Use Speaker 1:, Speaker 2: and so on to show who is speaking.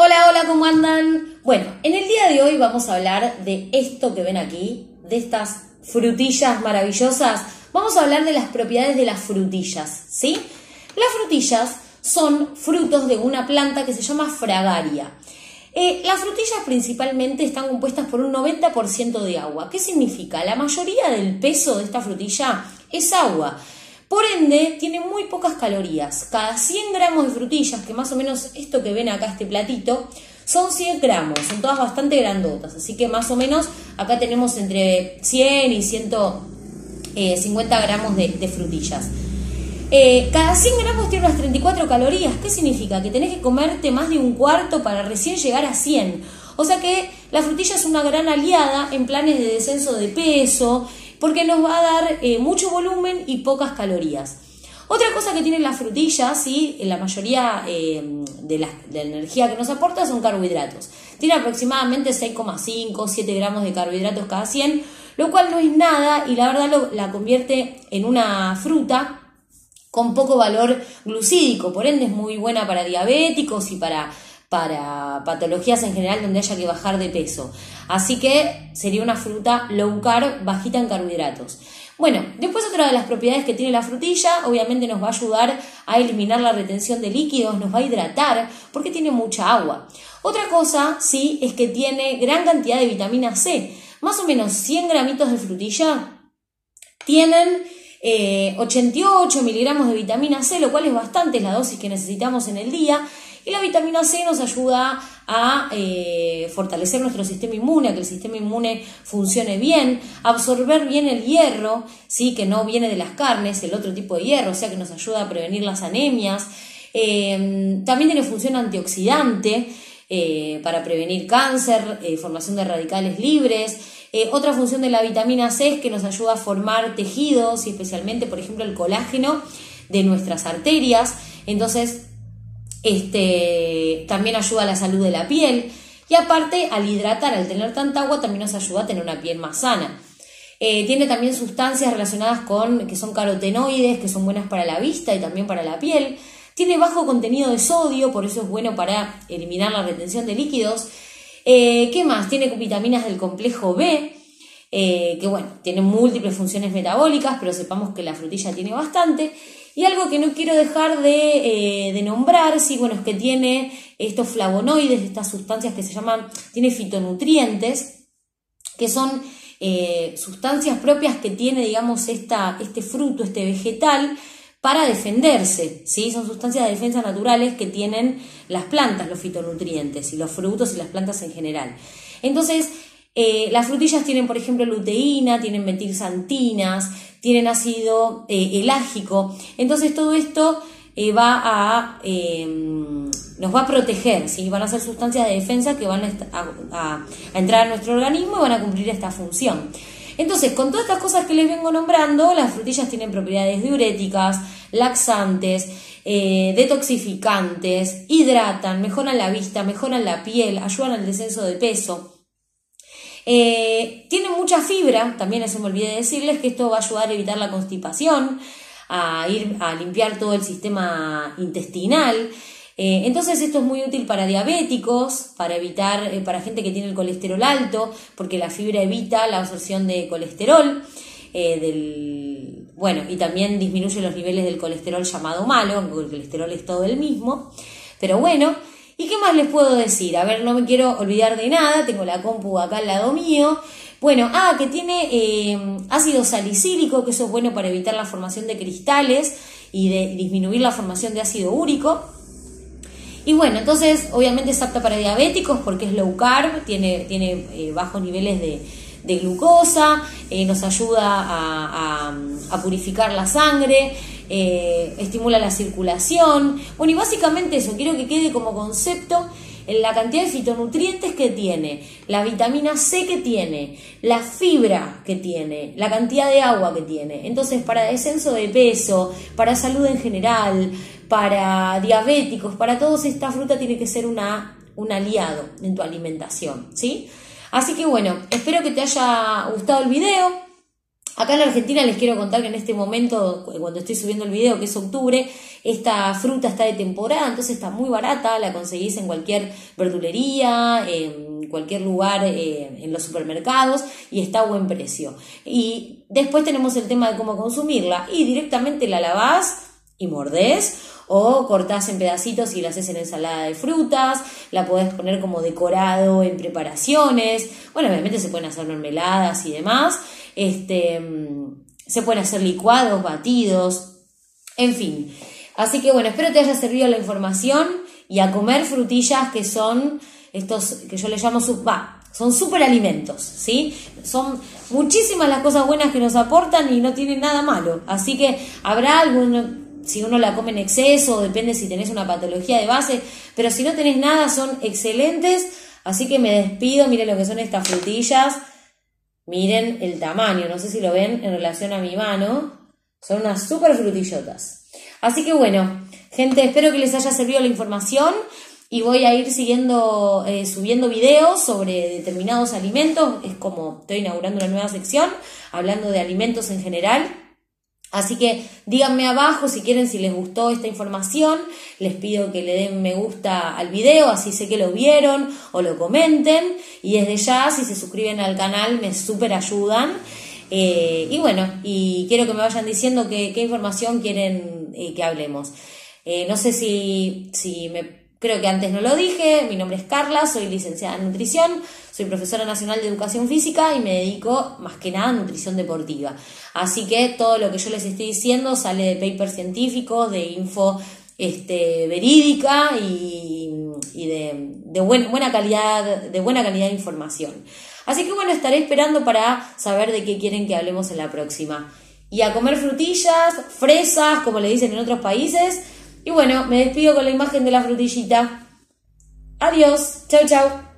Speaker 1: Hola, hola, ¿cómo andan? Bueno, en el día de hoy vamos a hablar de esto que ven aquí, de estas frutillas maravillosas. Vamos a hablar de las propiedades de las frutillas, ¿sí? Las frutillas son frutos de una planta que se llama fragaria. Las frutillas principalmente están compuestas por un 90% de agua. ¿Qué significa? La mayoría del peso de esta frutilla es agua. Por ende, tiene muy pocas calorías. Cada 100 gramos de frutillas, que más o menos esto que ven acá, este platito, son 100 gramos. Son todas bastante grandotas. Así que más o menos acá tenemos entre 100 y 150 gramos de frutillas. Cada 100 gramos tiene unas 34 calorías. ¿Qué significa? Que tenés que comerte más de un cuarto para recién llegar a 100. O sea que la frutilla es una gran aliada en planes de descenso de peso, porque nos va a dar mucho volumen y pocas calorías. Otra cosa que tienen las frutillas, ¿sí? La mayoría de la energía que nos aporta son carbohidratos. Tiene aproximadamente 6,5, 7 gramos de carbohidratos cada 100, lo cual no es nada y la verdad la convierte en una fruta con poco valor glucídico. Por ende es muy buena para diabéticos y para patologías en general donde haya que bajar de peso. Así que sería una fruta low carb, bajita en carbohidratos. Bueno, después otra de las propiedades que tiene la frutilla, obviamente nos va a ayudar a eliminar la retención de líquidos, nos va a hidratar porque tiene mucha agua. Otra cosa, sí, es que tiene gran cantidad de vitamina C. Más o menos 100 gramitos de frutilla tienen 88 miligramos de vitamina C, lo cual es bastante, es la dosis que necesitamos en el día. Y la vitamina C nos ayuda a fortalecer nuestro sistema inmune, a que el sistema inmune funcione bien, absorber bien el hierro, ¿sí? Que no viene de las carnes, el otro tipo de hierro, o sea que nos ayuda a prevenir las anemias. También tiene función antioxidante para prevenir cáncer, formación de radicales libres. Otra función de la vitamina C es que nos ayuda a formar tejidos y especialmente, por ejemplo, el colágeno de nuestras arterias. Entonces, también ayuda a la salud de la piel y aparte al hidratar, al tener tanta agua también nos ayuda a tener una piel más sana. Tiene también sustancias relacionadas que son carotenoides, que son buenas para la vista y también para la piel. Tiene bajo contenido de sodio, por eso es bueno para eliminar la retención de líquidos. ¿Qué más? Tiene vitaminas del complejo B, que bueno, tiene múltiples funciones metabólicas, pero sepamos que la frutilla tiene bastante. Y algo que no quiero dejar de nombrar, sí, bueno, es que tiene estos flavonoides, estas sustancias que se llaman, tiene fitonutrientes, que son sustancias propias que tiene, digamos, este fruto, este vegetal, para defenderse, ¿sí? Son sustancias de defensa naturales que tienen las plantas, los fitonutrientes, y los frutos y las plantas en general. Entonces, las frutillas tienen, por ejemplo, luteína, tienen metilxantinas, tienen ácido elágico. Entonces todo esto nos va a proteger, ¿sí? Van a ser sustancias de defensa que van a entrar a nuestro organismo y van a cumplir esta función. Entonces, con todas estas cosas que les vengo nombrando, las frutillas tienen propiedades diuréticas, laxantes, detoxificantes, hidratan, mejoran la vista, mejoran la piel, ayudan al descenso de peso. Tienen mucha fibra, también eso me olvidé de decirles, que esto va a ayudar a evitar la constipación, a limpiar todo el sistema intestinal. Entonces esto es muy útil para diabéticos, para evitar, para gente que tiene el colesterol alto, porque la fibra evita la absorción de colesterol, y también disminuye los niveles del colesterol llamado malo, porque el colesterol es todo el mismo, pero bueno. ¿Y qué más les puedo decir? A ver, no me quiero olvidar de nada, tengo la compu acá al lado mío. Bueno, que tiene ácido salicílico, que eso es bueno para evitar la formación de cristales y de disminuir la formación de ácido úrico. Y bueno, entonces obviamente es apta para diabéticos porque es low carb, tiene bajos niveles de glucosa, nos ayuda a purificar la sangre, estimula la circulación. Bueno, y básicamente eso, quiero que quede como concepto en la cantidad de fitonutrientes que tiene, la vitamina C que tiene, la fibra que tiene, la cantidad de agua que tiene. Entonces, para descenso de peso, para salud en general, para diabéticos, para todos, esta fruta tiene que ser un aliado en tu alimentación, ¿sí? Así que bueno, espero que te haya gustado el video. Acá en la Argentina les quiero contar que en este momento, cuando estoy subiendo el video, que es octubre, esta fruta está de temporada, entonces está muy barata, la conseguís en cualquier verdulería, en cualquier lugar, en los supermercados, y está a buen precio. Y después tenemos el tema de cómo consumirla, y directamente la lavás y mordés, o cortás en pedacitos y la haces en ensalada de frutas, la podés poner como decorado en preparaciones, bueno, obviamente se pueden hacer mermeladas y demás, se pueden hacer licuados, batidos, en fin. Así que bueno, espero te haya servido la información y a comer frutillas que son estos que yo les llamo son superalimentos, ¿sí? Son muchísimas las cosas buenas que nos aportan y no tienen nada malo. Así que habrá algún, si uno la come en exceso, depende si tenés una patología de base, pero si no tenés nada son excelentes. Así que me despido, miren lo que son estas frutillas. Miren el tamaño, no sé si lo ven en relación a mi mano. Son unas super frutillotas. Así que bueno, gente, espero que les haya servido la información y voy a ir subiendo videos sobre determinados alimentos. Es como estoy inaugurando una nueva sección hablando de alimentos en general. Así que díganme abajo si quieren, si les gustó esta información. Les pido que le den me gusta al video, así sé que lo vieron, o lo comenten. Y desde ya, si se suscriben al canal, me súper ayudan. Y bueno, y quiero que me vayan diciendo qué información quieren que hablemos. No sé creo que antes no lo dije, mi nombre es Carla, soy licenciada en nutrición, soy profesora nacional de educación física y me dedico más que nada a nutrición deportiva. Así que todo lo que yo les estoy diciendo sale de papers científicos, de info verídica y de buena calidad de información. Así que bueno, estaré esperando para saber de qué quieren que hablemos en la próxima. Y a comer frutillas, fresas, como le dicen en otros países. Y bueno, me despido con la imagen de la frutillita. Adiós, chau chau.